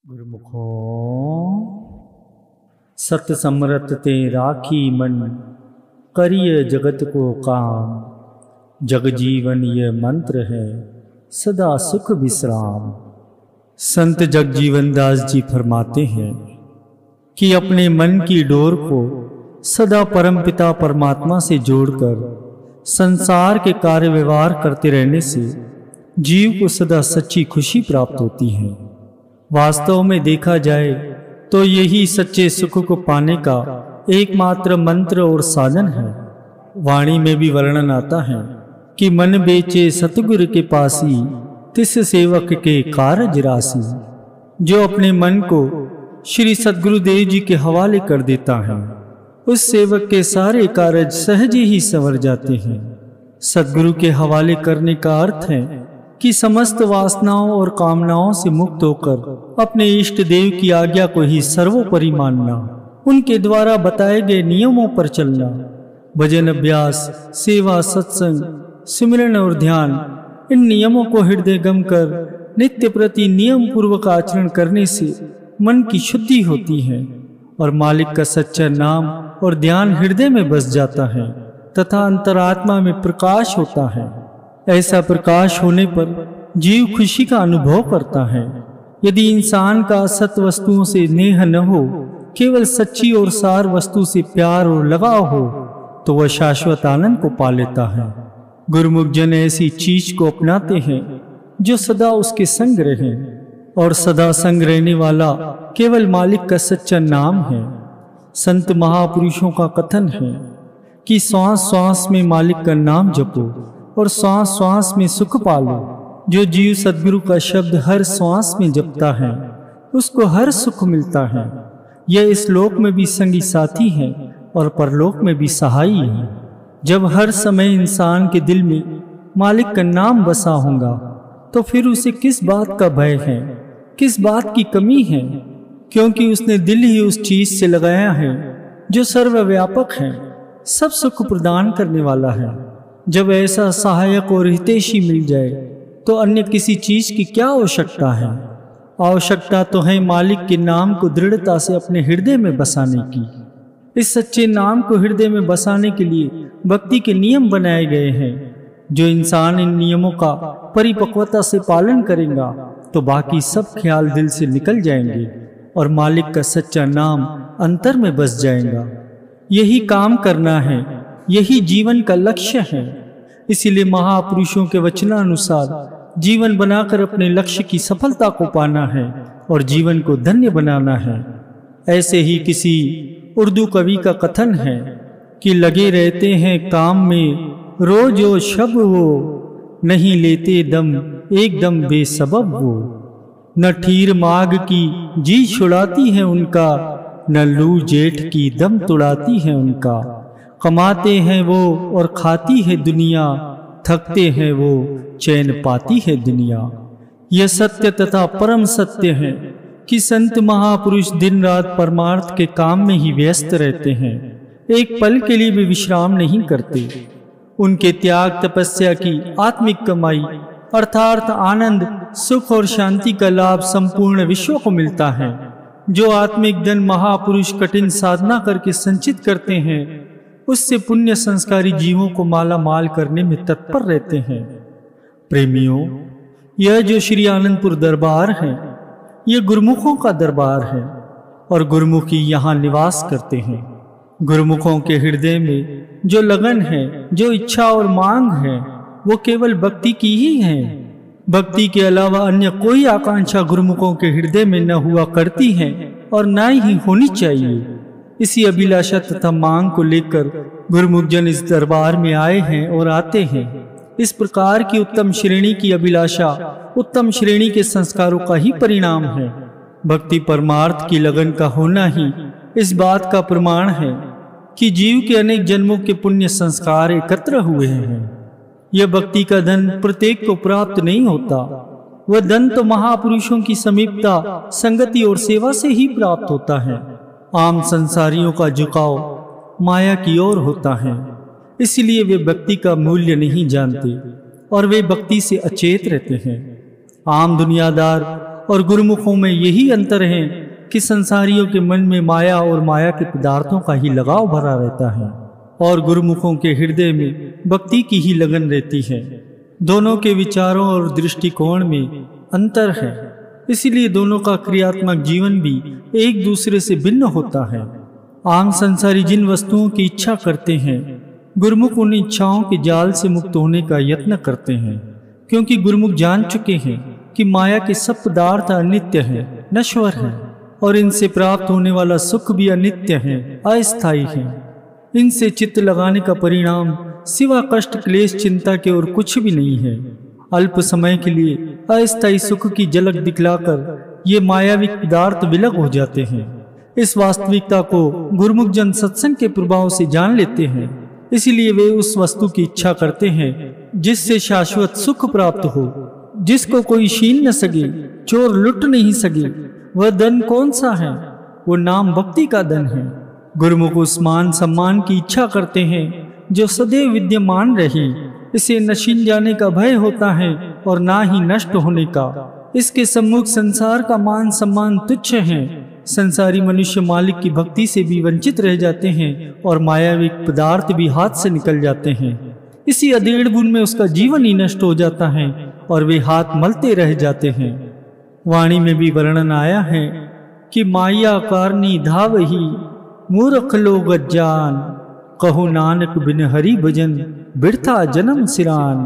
गुरुमुखों सत समरत ते राखी मन, करिय जगत को काम। जग जीवन ये मंत्र है, सदा सुख विश्राम। संत जगजीवन दास जी फरमाते हैं कि अपने मन की डोर को सदा परमपिता परमात्मा से जोड़कर संसार के कार्य व्यवहार करते रहने से जीव को सदा सच्ची खुशी प्राप्त होती है। वास्तव में देखा जाए तो यही सच्चे सुख को पाने का एकमात्र मंत्र और साधन है। वाणी में भी वर्णन आता है कि मन बेचे सतगुरु के पासी, तिस सेवक के कारज राशि। जो अपने मन को श्री सद्गुरुदेव जी के हवाले कर देता है, उस सेवक के सारे कार्य सहज ही संवर जाते हैं। सद्गुरु के हवाले करने का अर्थ है कि समस्त वासनाओं और कामनाओं से मुक्त होकर अपने इष्ट देव की आज्ञा को ही सर्वोपरि मानना, उनके द्वारा बताए गए नियमों पर चलना। भजन अभ्यास, सेवा, सत्संग, सिमरन और ध्यान, इन नियमों को हृदय गम कर नित्य प्रति नियम पूर्वक आचरण करने से मन की शुद्धि होती है और मालिक का सच्चा नाम और ध्यान हृदय में बस जाता है तथा अंतरात्मा में प्रकाश होता है। ऐसा प्रकाश होने पर जीव खुशी का अनुभव करता है। यदि इंसान का सत वस्तुओं से नेह न हो, केवल सच्ची और सार वस्तु से प्यार और लगाव हो, तो वह शाश्वत आनंद को पा लेता है। गुरुमुख जन ऐसी चीज को अपनाते हैं जो सदा उसके संग रहे, और सदा संग रहने वाला केवल मालिक का सच्चा नाम है। संत महापुरुषों का कथन है कि श्वास श्वास में मालिक का नाम जपो और श्वास श्वास में सुख पालो। जो जीव सद्गुरु का शब्द हर श्वास में जपता है, उसको हर सुख मिलता है। यह इस लोक में भी संगी साथी है और परलोक में भी सहाई है। जब हर समय इंसान के दिल में मालिक का नाम बसा होगा, तो फिर उसे किस बात का भय है, किस बात की कमी है, क्योंकि उसने दिल ही उस चीज से लगाया है जो सर्वव्यापक है, सब सुख प्रदान करने वाला है। जब ऐसा सहायक और हितैषी मिल जाए तो अन्य किसी चीज की क्या आवश्यकता है। आवश्यकता तो है मालिक के नाम को दृढ़ता से अपने हृदय में बसाने की। इस सच्चे नाम को हृदय में बसाने के लिए भक्ति के नियम बनाए गए हैं। जो इंसान इन नियमों का परिपक्वता से पालन करेगा तो बाकी सब ख्याल दिल से निकल जाएंगे और मालिक का सच्चा नाम अंतर में बस जाएगा। यही काम करना है, यही जीवन का लक्ष्य है। इसीलिए महापुरुषों के वचनानुसार जीवन बनाकर अपने लक्ष्य की सफलता को पाना है और जीवन को धन्य बनाना है। ऐसे ही किसी उर्दू कवि का कथन है कि लगे रहते हैं काम में रोज ओ शब वो, नहीं लेते दम एकदम बेसबब वो। न ठीर माग की जी छुड़ाती है उनका, न लू जेठ की दम तुड़ाती है उनका। कमाते हैं वो और खाती है दुनिया, थकते हैं वो चैन पाती है दुनिया। यह सत्य तथा परम सत्य है कि संत महापुरुष दिन रात परमार्थ के काम में ही व्यस्त रहते हैं, एक पल के लिए भी विश्राम नहीं करते। उनके त्याग तपस्या की आत्मिक कमाई अर्थात आनंद, सुख और शांति का लाभ संपूर्ण विश्व को मिलता है। जो आत्मिक धन महापुरुष कठिन साधना करके संचित करते हैं, उससे पुण्य संस्कारी जीवों को माला माल करने में तत्पर रहते हैं। प्रेमियों, यह जो श्री आनंदपुर दरबार है, यह गुरुमुखों का दरबार है और गुरुमुखी यहाँ निवास करते हैं। गुरुमुखों के हृदय में जो लगन है, जो इच्छा और मांग है, वो केवल भक्ति की ही है। भक्ति के अलावा अन्य कोई आकांक्षा गुरुमुखों के हृदय में न हुआ करती है और न ही होनी चाहिए। इसी अभिलाषा तथा मांग को लेकर गुरुमुख जन इस दरबार में आए हैं और आते हैं। इस प्रकार की उत्तम श्रेणी की अभिलाषा उत्तम श्रेणी के संस्कारों का ही परिणाम है। भक्ति परमार्थ की लगन का होना ही इस बात का प्रमाण है कि जीव के अनेक जन्मों के पुण्य संस्कार एकत्र हुए हैं। यह भक्ति का धन प्रत्येक को प्राप्त नहीं होता। वह धन तो महापुरुषों की समीपता, संगति और सेवा से ही प्राप्त होता है। आम संसारियों का झुकाव माया की ओर होता है, इसलिए वे भक्ति का मूल्य नहीं जानते और वे भक्ति से अचेत रहते हैं। आम दुनियादार और गुरुमुखों में यही अंतर है कि संसारियों के मन में माया और माया के पदार्थों का ही लगाव भरा रहता है और गुरुमुखों के हृदय में भक्ति की ही लगन रहती है। दोनों के विचारों और दृष्टिकोण में अंतर है, इसीलिए दोनों का क्रियात्मक जीवन भी एक दूसरे से भिन्न होता है। आम संसारी जिन वस्तुओं की इच्छा करते हैं, गुरुमुख उन इच्छाओं के जाल से मुक्त होने का यत्न करते हैं, क्योंकि गुरुमुख जान चुके हैं कि माया के सब पदार्थ अनित्य हैं, नश्वर हैं और इनसे प्राप्त होने वाला सुख भी अनित्य है, अस्थायी है। इनसे चित्त लगाने का परिणाम सिवा कष्ट क्लेश चिंता के और कुछ भी नहीं है। अल्प समय के लिए अस्थायी सुख की झलक दिखलाकर ये मायावी पदार्थ विलग हो जाते हैं। इस वास्तविकता को गुरुमुख जन सत्संग के प्रभाव से जान लेते हैं, इसीलिए वे उस वस्तु की इच्छा करते हैं जिससे शाश्वत सुख प्राप्त हो, जिसको कोई छीन न सके, चोर लुट नहीं सके। वह धन कौन सा है? वो नाम भक्ति का धन है। गुरुमुख उस मान सम्मान की इच्छा करते हैं जो सदैव विद्यमान रहे। इसे न छीन जाने का भय होता है और ना ही नष्ट होने का। इसके सम्मुख संसार का मान सम्मान तुच्छ है। संसारी मनुष्य मालिक की भक्ति से भी वंचित रह जाते हैं और मायावी पदार्थ भी हाथ से निकल जाते हैं। इसी अधेड़ बुन में उसका जीवन ही नष्ट हो जाता है और वे हाथ मलते रह जाते हैं। वाणी में भी वर्णन आया है कि माया कारनी धावही मूर्ख लोग अज्ञान, कहो नानक बिन हरि भजन बिरथा जन्म सिरान।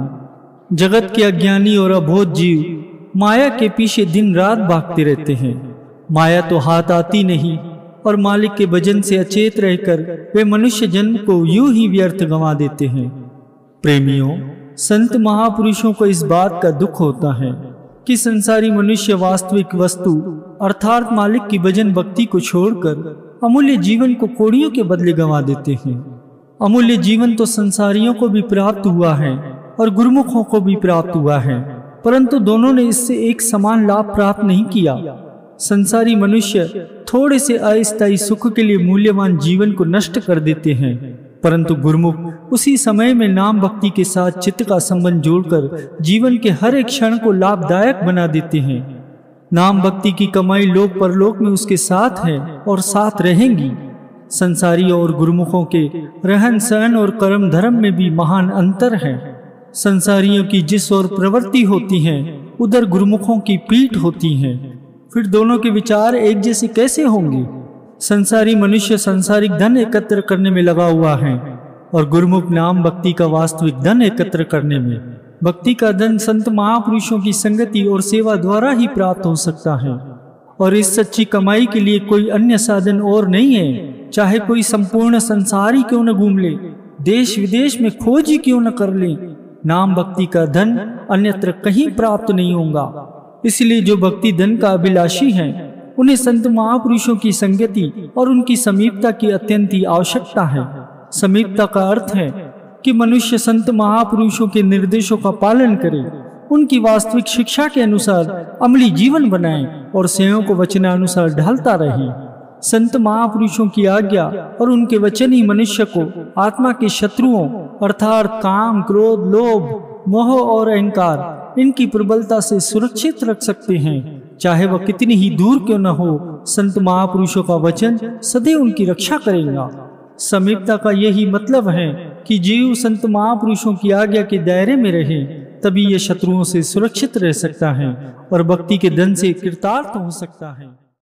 जगत के अज्ञानी और अबोध जीव माया के पीछे दिन रात भागते रहते हैं। माया तो हाथ आती नहीं और मालिक के भजन से अचेत रहकर वे मनुष्य जन्म को यूं ही व्यर्थ गंवा देते हैं। प्रेमियों, संत महापुरुषों को इस बात का दुख होता है कि संसारी मनुष्य वास्तविक वस्तु अर्थात मालिक की भजन भक्ति को छोड़कर अमूल्य जीवन को कौड़ियों के बदले गंवा देते हैं। अमूल्य जीवन तो संसारियों को भी प्राप्त हुआ है और गुरुमुखों को भी प्राप्त हुआ है, परंतु दोनों ने इससे एक समान लाभ प्राप्त नहीं किया। संसारी मनुष्य थोड़े से अस्थायी सुख के लिए मूल्यवान जीवन को नष्ट कर देते हैं, परंतु गुरुमुख उसी समय में नाम भक्ति के साथ चित्त का संबंध जोड़कर जीवन के हर एक क्षण को लाभदायक बना देते हैं। नाम भक्ति की कमाई लोक परलोक में उसके साथ है और साथ रहेंगी। संसारी और गुरुमुखों के रहन सहन और कर्म धर्म में भी महान अंतर है। संसारियों की जिस ओर प्रवृत्ति होती है उधर गुरुमुखों की पीठ होती है। फिर दोनों के विचार एक जैसे कैसे होंगे? संसारी मनुष्य सांसारिक धन एकत्र करने में लगा हुआ है और गुरुमुख नाम भक्ति का वास्तविक धन एकत्र करने में। भक्ति का धन संत महापुरुषों की संगति और सेवा द्वारा ही प्राप्त हो सकता है और इस सच्ची कमाई के लिए कोई अन्य साधन और नहीं है। चाहे कोई संपूर्ण संसार ही क्यों न घूम ले, देश विदेश में खोज ही क्यों न कर ले, नाम भक्ति का धन अन्यत्र कहीं प्राप्त नहीं होगा। इसलिए जो भक्ति धन का अभिलाषी है उन्हें संत महापुरुषों की संगति और उनकी समीपता की अत्यंत ही आवश्यकता है। समीपता का अर्थ है कि मनुष्य संत महापुरुषों के निर्देशों का पालन करे, उनकी वास्तविक शिक्षा के अनुसार अमली जीवन बनाए और सेवों को वचनानुसार ढालता रहे। संत महापुरुषों की आज्ञा और उनके वचन ही मनुष्य को आत्मा के शत्रुओं अर्थात काम, क्रोध, लोभ, मोह और अहंकार इनकी प्रबलता से सुरक्षित रख सकते हैं। चाहे वह कितनी ही दूर क्यों न हो, संत महापुरुषों का वचन सदैव उनकी रक्षा करेगा। समीपता का यही मतलब है कि जीव संत महापुरुषों की आज्ञा के दायरे में रहे, तभी यह शत्रुओं से सुरक्षित रह सकता है और भक्ति के धन से कृतार्थ हो सकता है।